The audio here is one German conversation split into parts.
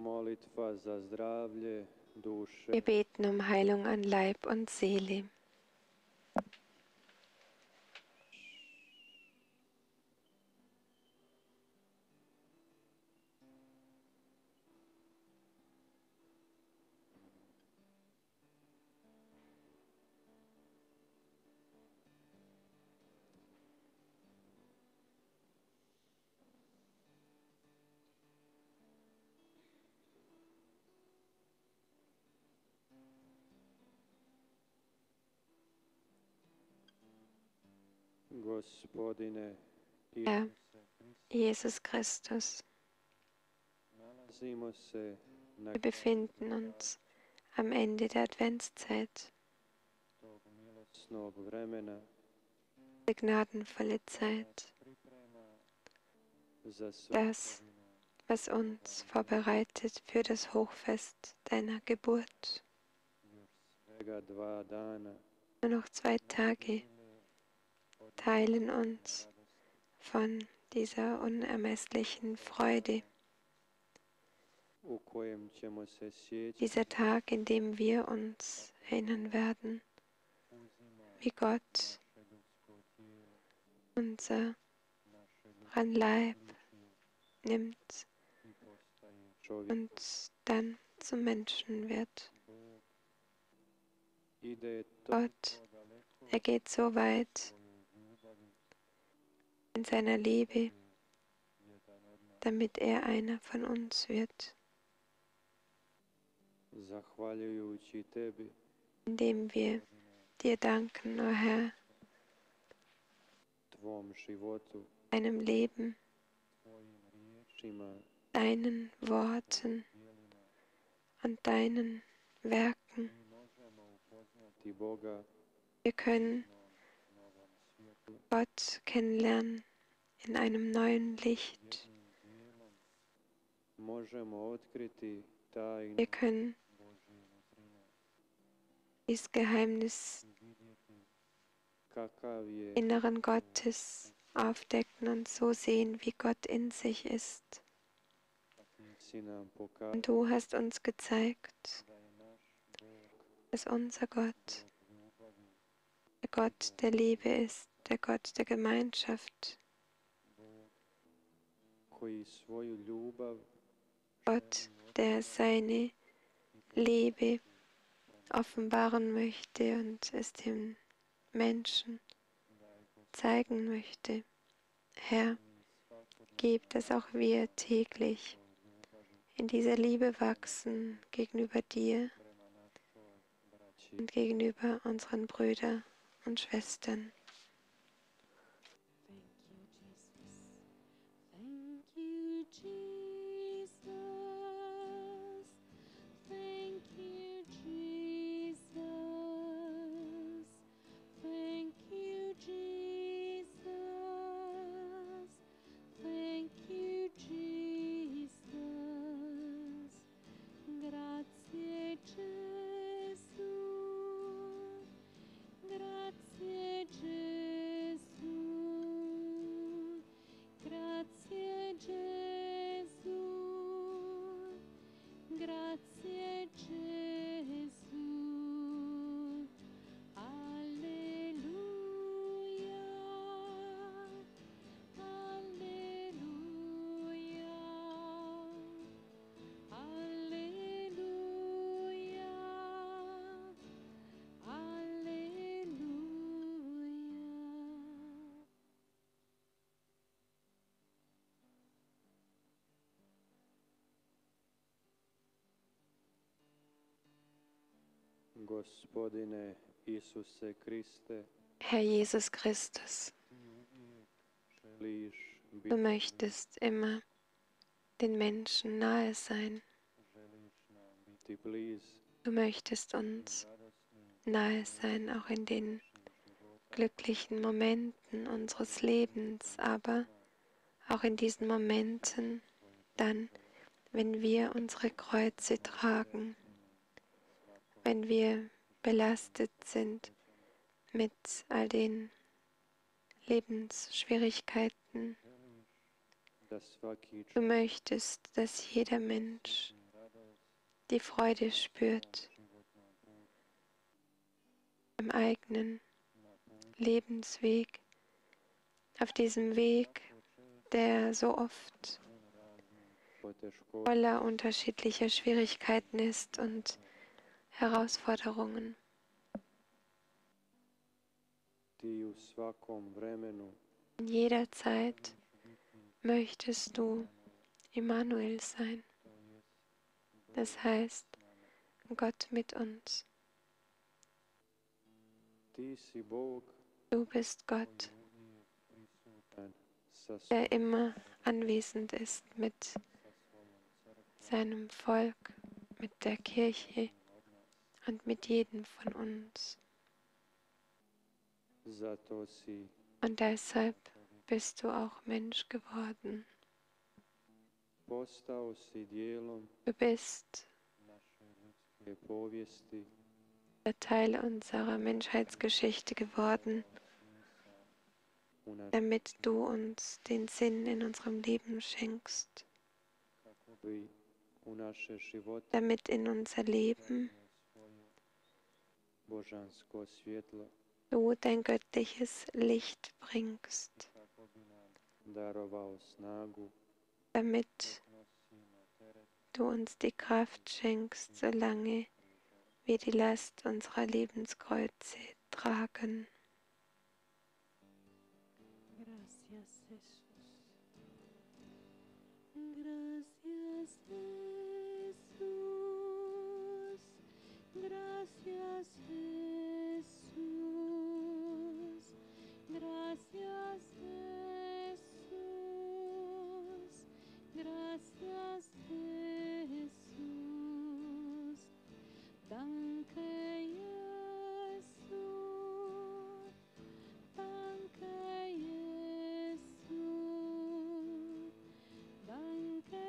Molitva za zdravlje duše. Wir beten um Heilung an Leib und Seele. Gospodine Herr Isuse Hriste, Jesus Christus, nalazimo se na wir befinden uns am Ende der Adventszeit, tog milosnog vremena, die gnadenvolle Zeit, priprema za das, svetkovinu was uns vorbereitet für das Hochfest deiner Geburt. još svega 2 dana. Nur noch 2 Tage teilen uns von dieser unermesslichen Freude. U kojem ćemo se sjećati Dieser Tag, in dem wir uns erinnern werden, uzima wie Gott naše ljudsko tijelo, unseren naše ljudsko Leib biće nimmt i postaje čovjek. und dann zum Menschen wird. Bog ide Gott, toliko daleko er geht so weit svojoj ljubavi in seiner Liebe, je jedan od nas. damit er einer von uns wird, Zahvaljujući tebi, indem wir dir danken, o Herr, tvom životu, deinem Leben, tvojim riječima, deinen Worten djelima. und deinen Werken. Mi možemo upoznati Boga Wir können u novom svijetlu, Gott kennenlernen in einem neuen Licht. jednim dijelom. Možemo otkriti tajnu Wir können Božje nutrine dieses Geheimnis i vidjeti kakav je Inneren Gottes aufdecken und so sehen, wie Gott in sich ist. ti si nam pokazao Und du hast uns gezeigt, da je naš Bog dass unser Gott Bog ljubavi, der Gott der Liebe ist, der Gott der Gemeinschaft, Bog koji svoju ljubav Gott, der seine Liebe offenbaren möchte und es dem Menschen zeigen möchte. Herr, gib, dass auch wir täglich in dieser Liebe wachsen gegenüber dir prema našoj braći. und gegenüber unseren Brüdern und Schwestern. Thank you, Jesus. Thank you, Jesus. Thank you, Jesus. Thank you, Jesus. Grazie, Gesù. Grazie, Gesù. Grazie Gesù, grazie Gesù, alleluia, alleluia, alleluia, alleluia. Gospodine Isuse Kriste, Herr Jesus Christus, ti uvijek želiš du biti, möchtest immer den Menschen nahe sein. želiš nam biti bliz Du möchtest uns u radosnim nahe sein, auch in den života, glücklichen Momenten unseres Lebens, aber auch in diesen Momenten dann, wenn wir unsere Kreuze tragen, wenn wir belastet sind mit all den Lebensschwierigkeiten. da svaki Du möchtest, dass jeder Mensch die Freude spürt im eigenen Lebensweg, auf diesem Weg, der so oft poteškoća voller unterschiedlicher Schwierigkeiten ist und Herausforderungen. ti u svakom vremenu In jeder Zeit möchtest du Immanuel sein, das heißt Gott mit uns. ti si Bog Du bist Gott, prisutan sa der immer anwesend ist mit seinem Volk, mit der Kirche und mit jedem von uns. zato si Und deshalb bist du auch Mensch geworden. postao si dijelom Du bist naše ljudske povijesti der Teil unserer Menschheitsgeschichte geworden, u naš damit du uns den Sinn in unserem Leben schenkst, kako bi u naše živote damit in unser Leben svoje božansko svjetlo du dein göttliches Licht bringst, kako bi nam darovao snagu damit nosimo teret du uns die Kraft schenkst, solange wir die Last unserer Lebenskreuze tragen. Gracias, Jesús. Gracias, Jesús. Gracias, Jesús. Gracias, Jesús. Gracias, Jesús. Danke, Jesus. Danke, Jesus. Danke,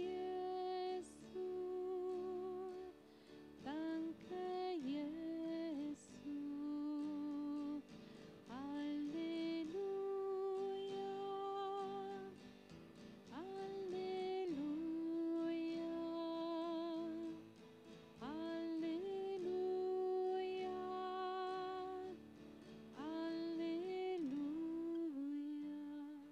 Jesus. Danke, Jesus. Halleluja. Halleluja. Halleluja. Halleluja.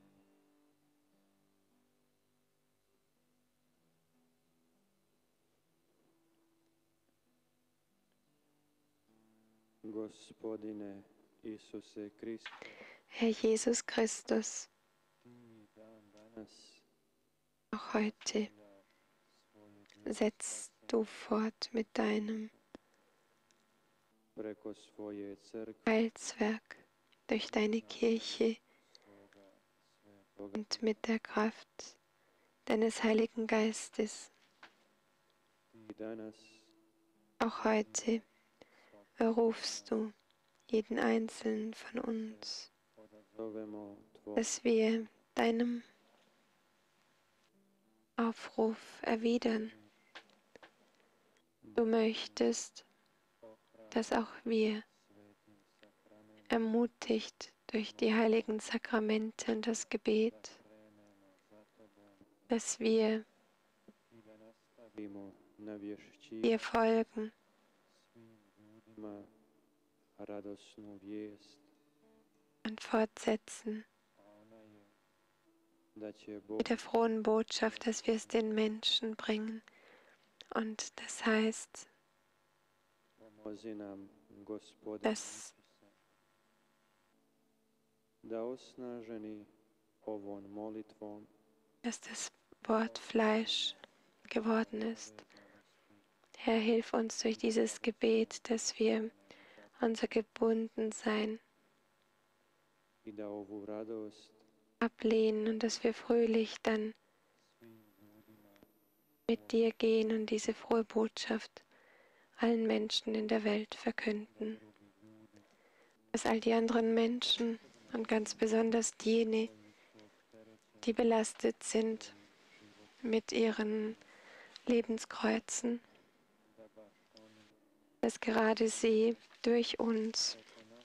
Gospodine Isuse Kriste, Herr Jesus Christus, ti dan danas auch heute svoje setzt du fort mit deinem preko svoje crkve Heilswerk durch deine Kirche svoga svetoga und mit der Kraft deines Heiligen Geistes. ti danas Auch heute rufst du jeden einzelnen von uns, odazovemo tvoj dass wir deinem Aufruf erwidern. Du möchtest, dass auch wir, svetim sakramentom ermutigt durch die heiligen Sakramente und das Gebet, krenemo za tobom dass wir i da nastavimo navješćivati dir folgen svim ljudima radosnu vijest, und fortsetzen a ona je da će Bog mit der frohen Botschaft, dass wir es den Menschen bringen. Und das heißt, pomozi nam Gospodine dass Isuse, da osnaženi ovom molitvom das Wort Fleisch geworden ist. Herr, hilf uns durch dieses Gebet, dass wir unser Gebundensein i da ovu radost ablehnen und dass wir fröhlich dann svim ljudima mit dir gehen und diese frohe Botschaft allen Menschen in der Welt verkünden. Dass all die anderen Menschen und ganz besonders jene, die belastet sind mit ihren Lebenskreuzen, dass gerade sie durch uns,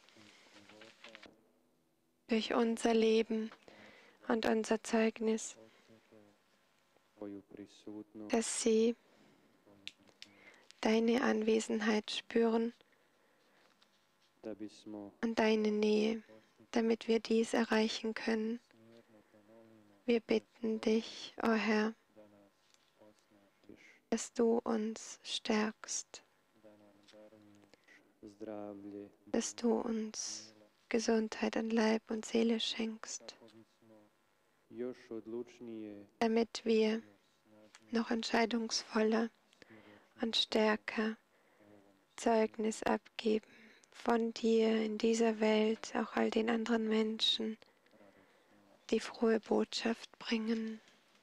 durch unser Leben und unser Zeugnis, tvoju prisutnost dass sie deine Anwesenheit spüren da bismo und deine Nähe, damit wir dies erreichen können. Wir bitten dich, o Herr, da nas osnažiš, dass du uns stärkst, da nam daruješ zdravlje, dass du uns Gesundheit an Leib und Seele schenkst, kako bismo još odlučnije, damit wir još snažnije noch entscheidungsvoller und stärker ovom Zeugnis abgeben von dir in dieser Welt, auch all den anderen Menschen, die frohe Botschaft bringen.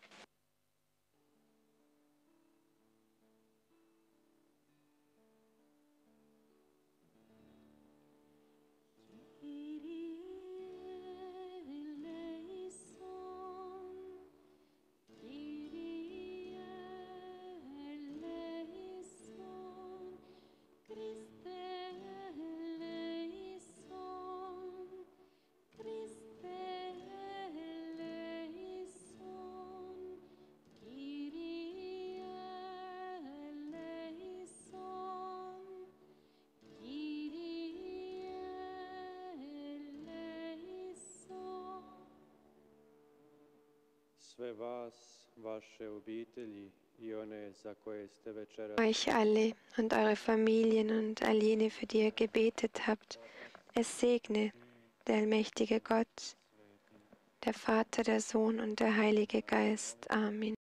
sve vas, vaše obitelji i one za koje ste večeras Euch alle und eure Familien und all jene, für die ihr gebetet habt, es segne der allmächtige Gott, der Vater, der Sohn und der Heilige Geist. Amen.